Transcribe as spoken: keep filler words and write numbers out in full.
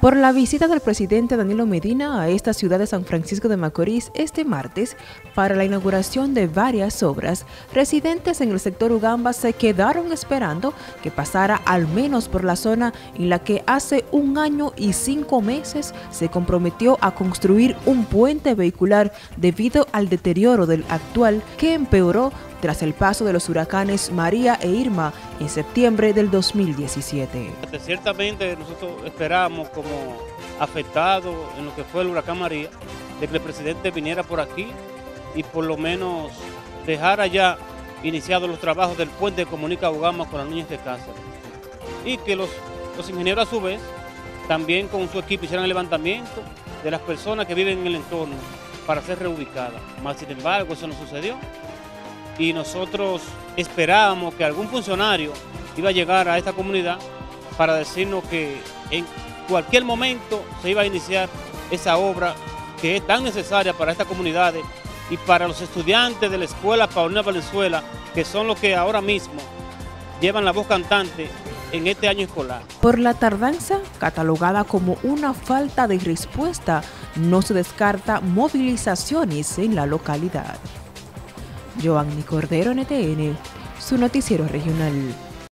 Por la visita del presidente Danilo Medina a esta ciudad de San Francisco de Macorís este martes para la inauguración de varias obras, residentes en el sector Ugamba se quedaron esperando que pasara al menos por la zona en la que hace un año y cinco meses se comprometió a construir un puente vehicular debido al deterioro del actual que empeoró tras el paso de los huracanes María e Irma en septiembre del dos mil diecisiete. Ciertamente nosotros esperamos como afectados en lo que fue el huracán María, de que el presidente viniera por aquí y por lo menos dejara ya iniciados los trabajos del puente que comunica Ugamba con las Núñez de Cáceres. Y que los, los ingenieros a su vez también con su equipo hicieran el levantamiento de las personas que viven en el entorno para ser reubicadas. Más sin embargo eso no sucedió. Y nosotros esperábamos que algún funcionario iba a llegar a esta comunidad para decirnos que en cualquier momento se iba a iniciar esa obra que es tan necesaria para estas comunidades y para los estudiantes de la Escuela Paulina Valenzuela, que son los que ahora mismo llevan la voz cantante en este año escolar. Por la tardanza, catalogada como una falta de respuesta, no se descarta movilizaciones en la localidad. Joanny Cordero, N T N, su noticiero regional.